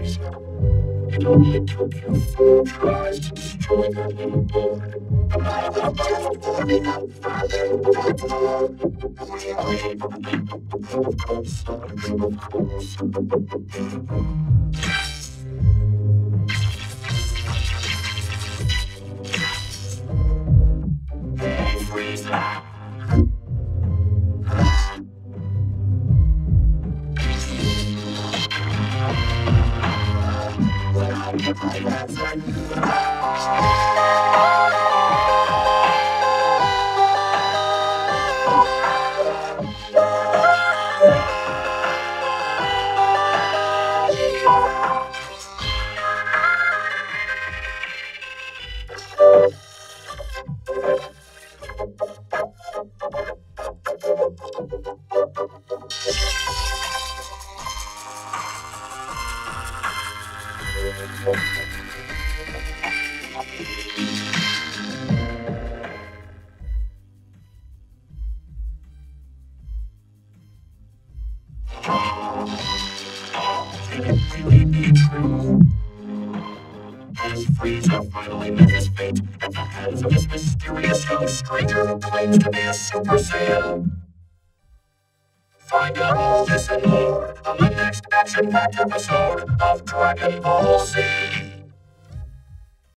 Frieza. It only took you 4 tries to destroy that little boy. But I will just warming up further with more. We are able to make the protocol starting, of course. Hey, Frieza. When I get my hands on you. Can it really be true? Has Frieza finally met his fate at the hands of this mysterious young stranger who claims to be a Super Saiyan? Find out all this and more on the next action-packed episode of Dragon Ball Z.